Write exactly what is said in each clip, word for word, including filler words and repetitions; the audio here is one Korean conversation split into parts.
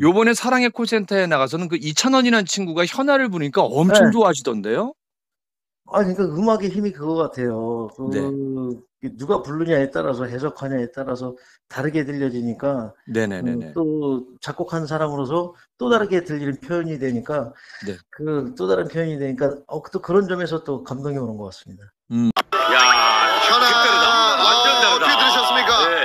요번에 사랑의 콜센터에 나가서는 그 이찬원이라는 친구가 현아를 부르니까 엄청 네. 좋아하시던데요? 아니 그러니까 음악의 힘이 그거 같아요. 네. 그 누가 부르냐에 따라서 해석하냐에 따라서 다르게 들려지니까 음 네네네네. 또 작곡한 사람으로서 또 다르게 들리는 표현이 되니까 네. 그 또 다른 표현이 되니까 어 또 그런 점에서 또 감동이 오는 것 같습니다. 음. 야, 현아 완전 다르다. 어떻게 들으셨습니까? 네.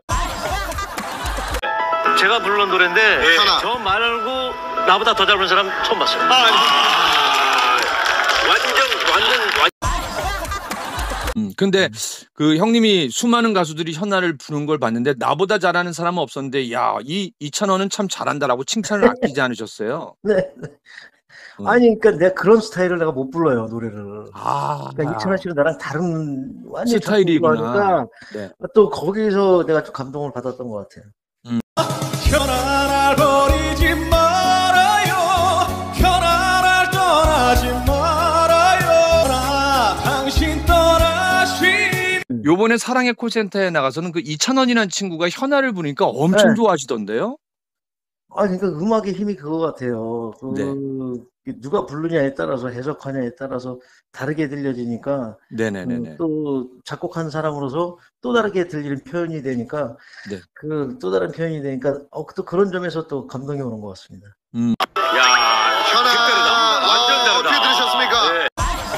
제가 부르는 노래인데 네. 저 말고 나보다 더 잘 부르는 사람 처음 봤어요. 아, 아, 완전 완전 완. 음, 근데 그 형님이 수많은 가수들이 현아를 부른 걸 봤는데 나보다 잘하는 사람은 없었는데 야, 이 이찬원은 참 잘한다라고 칭찬을 아끼지 않으셨어요? 네. 네. 음. 아니 그러니까 내가 그런 스타일을 내가 못 불러요, 노래를. 아. 그러니까 이찬원 씨는 나랑 다른 완전히 작곡을 스타일이구나. 하니까 네. 또 거기서 내가 좀 감동을 받았던 것 같아요. 음. 현아 날 버리지 말아요. 현아 날 떠나지 말아요. 나 당신 떠나신. 요번에 사랑의 콜센터에 나가서는 그 이찬원이라는 친구가 현아를 부르니까 엄청 네. 좋아하시던데요? 아니 그러니까 음악의 힘이 그거 같아요. 그 네. 누가 부르냐에 따라서 해석하냐에 따라서 다르게 들려지니까 네네네네. 음 또 작곡한 사람으로서 또 다르게 들리는 표현이 되니까 네. 그 또 다른 표현이 되니까 어 또 그런 점에서 또 감동이 오는 것 같습니다. 음. 야, 현아 완전 다르다. 어떻게 들으셨습니까? 네.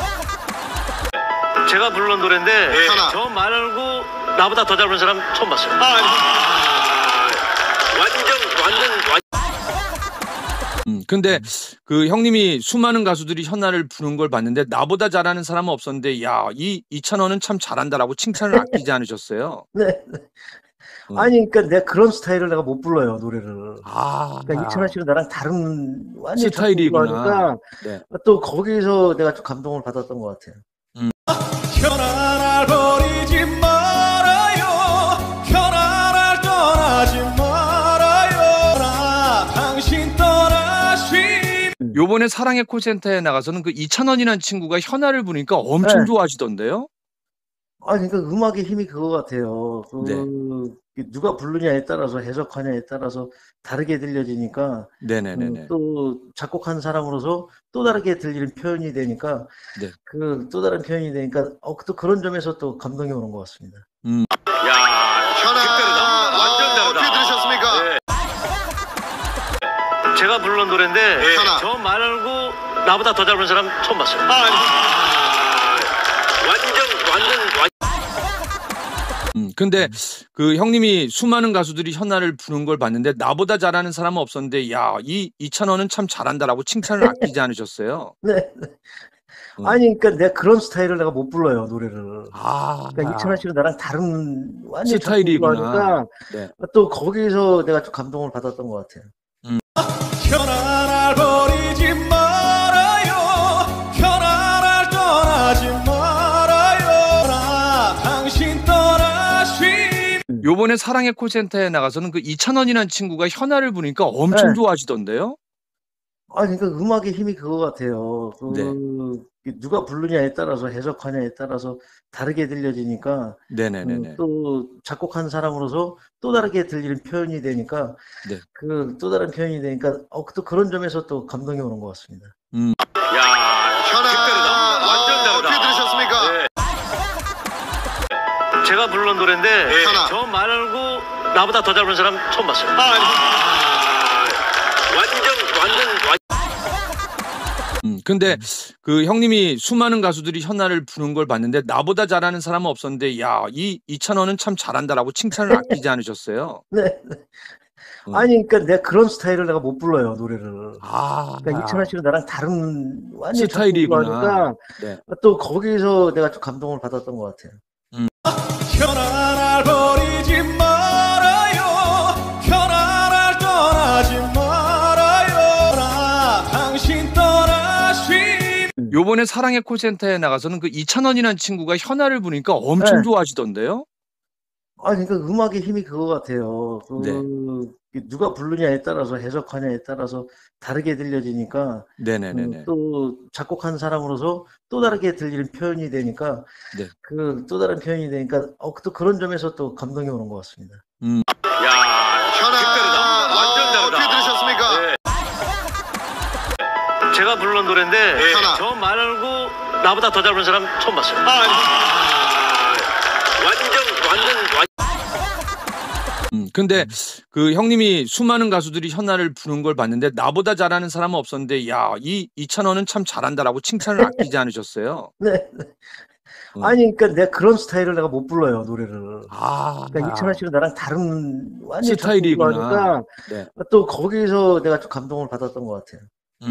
제가 부르는 노래인데 네. 저 말고 나보다 더 잘 부르는 사람 처음 봤어요. 아, 아, 완전 완전 완. 음, 근데 그 형님이 수많은 가수들이 현아를 부른 걸 봤는데 나보다 잘하는 사람은 없었는데 야, 이 이찬원은 참 잘한다라고 칭찬을 아끼지 않으셨어요? 네. 네. 음. 아니 그러니까 내가 그런 스타일을 내가 못 불러요, 노래를. 아. 그러니까 이찬원 씨는 나랑 다른 완전히 작곡을 스타일이구나. 하니까 네. 또 거기서 내가 좀 감동을 받았던 것 같아요. 음. 현아 날 버리지 말아요. 현아 날 떠나지 말아요. 나 당신 떠나신. 요번에 사랑의 콜센터에 나가서는 그 이찬원이라는 친구가 현아를 부르니까 엄청 네. 좋아하시던데요? 아니 그러니까 음악의 힘이 그거 같아요. 그 네. 누가 부르냐에 따라서 해석하냐에 따라서 다르게 들려지니까 네네네네. 음 또 작곡한 사람으로서 또 다르게 들리는 표현이 되니까 네. 그 또 다른 표현이 되니까 어 또 그런 점에서 또 감동이 오는 것 같습니다. 음. 야, 현아 완전 다르다. 어떻게 들으셨습니까? 네. 제가 부르는 노래인데 네. 저 말고 나보다 더 잘 부르는 사람 처음 봤어요. 아, 아, 완전 완전 완. 음, 근데 그 형님이 수많은 가수들이 현아를 부른 걸 봤는데 나보다 잘하는 사람은 없었는데 야, 이 이찬원은 참 잘한다라고 칭찬을 아끼지 않으셨어요? 네. 네. 음. 아니 그러니까 내가 그런 스타일을 내가 못 불러요, 노래를. 아. 그러니까 이찬원 씨는 나랑 다른 완전히 작곡을 스타일이구나. 하니까 네. 또 거기서 내가 좀 감동을 받았던 것 같아요. 음. 현아 날 버리지 말아요. 현아 날 떠나지 말아요. 나 당신 떠나신. 요번에 사랑의 콜센터에 나가서는 그 이찬원이라는 친구가 현아를 부르니까 엄청 네. 좋아하시던데요? 아니 그러니까 음악의 힘이 그거 같아요. 그 네. 누가 부르냐에 따라서 해석하냐에 따라서 다르게 들려지니까 네네네네. 음 또 작곡한 사람으로서 또 다르게 들리는 표현이 되니까 네. 그 또 다른 표현이 되니까 어 또 그런 점에서 또 감동이 오는 것 같습니다. 음. 야, 현아 완전 다르다. 어떻게 들으셨습니까? 네. 제가 부르는 노래인데 네. 저 말고 나보다 더 잘 부르는 사람 처음 봤어요. 아, 아, 완전 완전 완. 음, 근데 그 형님이 수많은 가수들이 현아를 부른 걸 봤는데 나보다 잘하는 사람은 없었는데 야, 이 이찬원은 참 잘한다라고 칭찬을 아끼지 않으셨어요? 네. 네. 음. 아니 그러니까 내가 그런 스타일을 내가 못 불러요, 노래를. 아. 그러니까 이찬원 씨는 나랑 다른 완전히 작곡을 스타일이구나. 하니까 네. 또 거기서 내가 좀 감동을 받았던 것 같아요. 음. 현아 날 버리지 말아요. 현아 날 떠나지 말아요. 나 당신 떠나신. 요번에 사랑의 콜센터에 나가서는 그 이찬원이라는 친구가 현아를 부르니까 엄청 네. 좋아하시던데요? 아니 그러니까 음악의 힘이 그거 같아요. 그 네. 누가 부르냐에 따라서 해석하냐에 따라서 다르게 들려지니까 네네네네. 음 또 작곡한 사람으로서 또 다르게 들리는 표현이 되니까 네. 그 또 다른 표현이 되니까 어 또 그런 점에서 또 감동이 오는 것 같습니다. 음. 야, 현아 완전 다르다. 어떻게 들으셨습니까? 네. 제가 부르는 노래인데 네. 하나. 저 말고 나보다 더 잘 부르는 사람 처음 봤어요. 아, 완전 완전 완. 음, 근데 그 형님이 수많은 가수들이 현아를 부른 걸 봤는데 나보다 잘하는 사람은 없었는데 야, 이 이찬원은 참 잘한다라고 칭찬을 아끼지 않으셨어요? 네. 네. 음. 아니, 그러니까 내가 그런 스타일을 내가 못 불러요, 노래를. 아, 그러니까 이찬원 씨는 나랑 다른 완전 스타일이구나. 네. 또 거기서 내가 좀 감동을 받았던 것 같아요.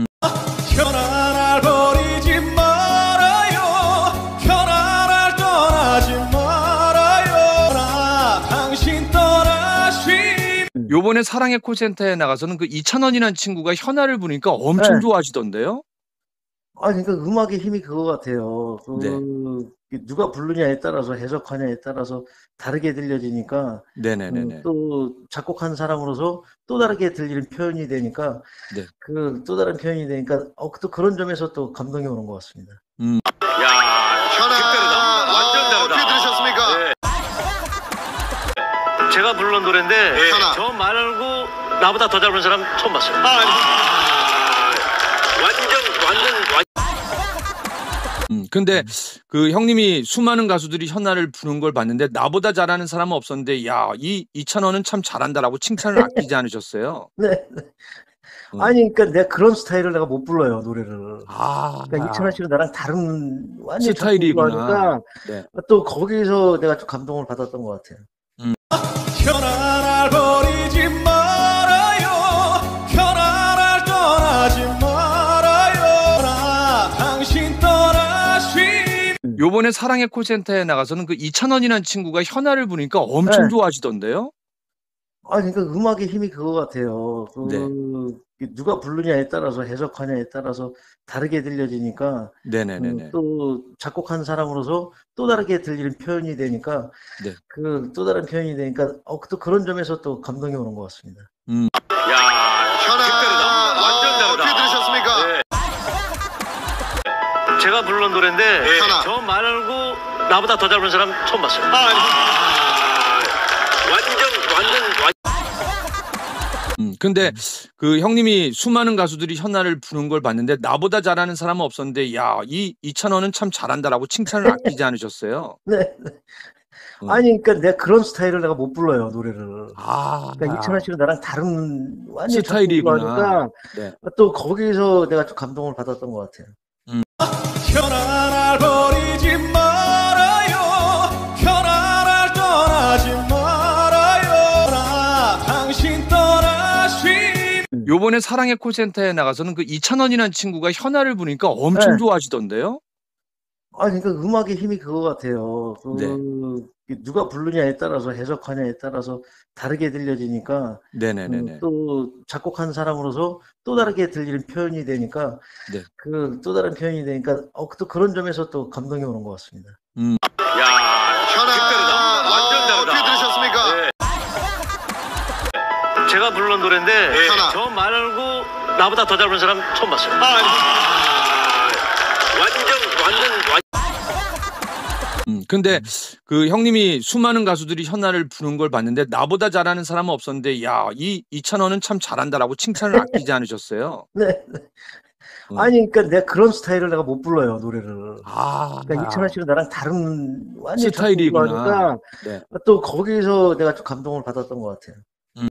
편안할 버리지 말아요. 편안할 떠나지 말아요. 나 당신 떠나시. 요번에 사랑의 콜센터에 나가서는 그 이찬원이라는 친구가 현아를 부르니까 엄청 네. 좋아하시던데요? 아, 그러니까 음악의 힘이 그거 같아요. 그 네. 누가 부르냐에 따라서 해석하냐에 따라서 다르게 들려지니까 네네네네. 음, 또 작곡한 사람으로서 또 다르게 들리는 표현이 되니까 네. 그 또 다른 표현이 되니까 어, 또 그런 점에서 또 감동이 오는 것 같습니다. 야, 현아, 완전 다르다. 어떻게 들으셨습니까? 네. 제가 부르는 노래인데 네. 하나. 저 말고 나보다 더 잘 부르는 사람 처음 봤어요. 아, 완전 완전 완. 음, 근데 그 형님이 수많은 가수들이 현아를 부른 걸 봤는데 나보다 잘하는 사람은 없었는데 야, 이 이찬원은 참 잘한다라고 칭찬을 아끼지 않으셨어요? 네. 네. 음. 아니, 그러니까 내가 그런 스타일을 내가 못 불러요, 노래를. 아, 그러니까 이찬원 씨는 나랑 다른 완전 스타일이구나. 네. 또 거기서 내가 좀 감동을 받았던 것 같아요. 편안할 버리지 말아요. 편안할 떠나지 말아요. 나 당신 떠나시. 요번에 사랑의 콜센터에 나가서는 그 이찬원이라는 친구가 현아를 부르니까 엄청 네. 좋아하시던데요? 아, 그러니까 음악의 힘이 그거 같아요. 그 네. 누가 부르냐에 따라서 해석하냐에 따라서 다르게 들려지니까 네네네네. 음, 또 작곡한 사람으로서 또 다르게 들리는 표현이 되니까 네. 그 또 다른 표현이 되니까 어, 또 그런 점에서 또 감동이 오는 것 같습니다. 야, 현아, 완전 다르다. 어떻게 들으셨습니까? 네. 제가 부르는 노래인데 네. 하나. 저 말고 나보다 더 잘 부르는 사람 처음 봤어요. 아, 완전 완전 완. 음, 근데 그 형님이 수많은 가수들이 현아를 부른 걸 봤는데 나보다 잘하는 사람은 없었는데 야, 이 이찬원은 참 잘한다라고 칭찬을 아끼지 않으셨어요? 네. 네. 음. 아니, 그러니까 내가 그런 스타일을 내가 못 불러요, 노래를. 아, 그러니까 이찬원 씨는 나랑 다른 완전 스타일이구나. 네. 또 거기서 내가 좀 감동을 받았던 것 같아요. 편안할 버리지 말아요. 편안할 떠나지 말아요. 나 당신 떠나시. 요번에 사랑의 콜센터에 나가서는 그 이찬원이라는 친구가 현아를 부르니까 엄청 네. 좋아하시던데요? 아, 그러니까 음악의 힘이 그거 같아요. 그 네. 누가 부르냐에 따라서 해석하냐에 따라서 다르게 들려지니까 네네네네. 음, 또 작곡한 사람으로서 또 다르게 들리는 표현이 되니까 네. 그 또 다른 표현이 되니까 어, 또 그런 점에서 또 감동이 오는 것 같습니다. 야, 현아, 완전 다르다. 어떻게 들으셨습니까? 네. 제가 부르는 노래인데 네. 하나. 저 말고 나보다 더 잘 부르는 사람 처음 봤어요. 아, 완전 완전 완. 음, 근데 그 형님이 수많은 가수들이 현아를 부른 걸 봤는데 나보다 잘하는 사람은 없었는데 야, 이 이찬원은 참 잘한다라고 칭찬을 아끼지 않으셨어요? 네. 네. 음. 아니, 그러니까 내가 그런 스타일을 내가 못 불러요, 노래를. 아, 그러니까 이찬원 씨는 나랑 다른 완전 스타일이구나. 네. 또 거기서 내가 좀 감동을 받았던 것 같아요.